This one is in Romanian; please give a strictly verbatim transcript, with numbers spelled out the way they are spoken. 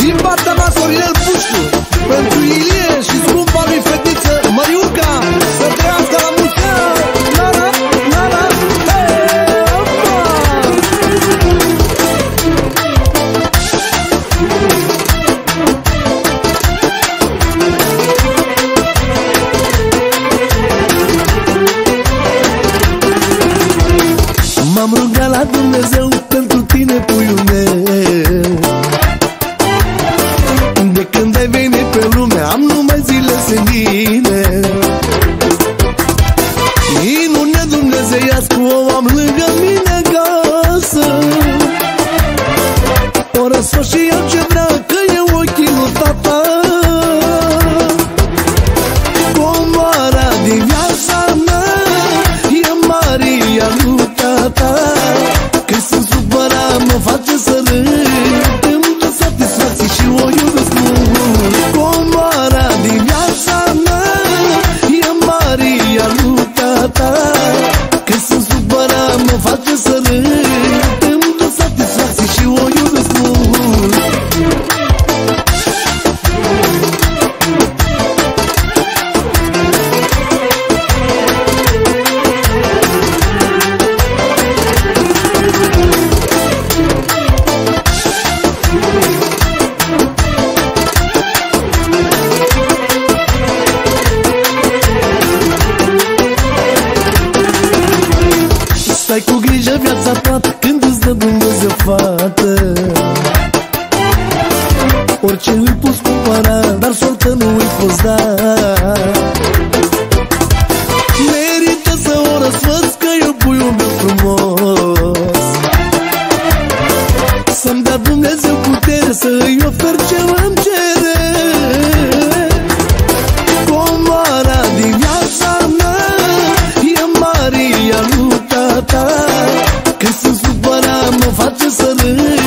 din partea mea Sorinel Pușcu, pentru Ilie și scumpa lui fetiță Măriuca, să trăiască la mulți ani. Na-na, na-na, hei, opa! M-am rugat la Dumnezeu pentru tine, puiul meu. De când ai venit pe lume am numai zile senine. Minune dumnezeiască o am lângă mine acasă. O răsfăr și eu ce vreau, că e ochii lui tata. Comoara din viața mea e Maria lui tata. Când sunt supărat mă face să râd, îmi dă satisfacții și o iubesc mult. Comoara din viața mea e Maria lui tata. Când sunt supărat mă face să râd, îmi dă satisfacții și o iubesc mult. Stai cu grijă viața toată când îți dă Dumnezeu fată. Orice îi poți cumpăra, dar soartă nu îi poți da. Merită să o răsfăți că e puiul meu frumos. Să-mi dea Dumnezeu putere să îi ofer ce îmi cere. Comoara din viața mea e Maria lui tata. Când sunt supărat mă face să râd,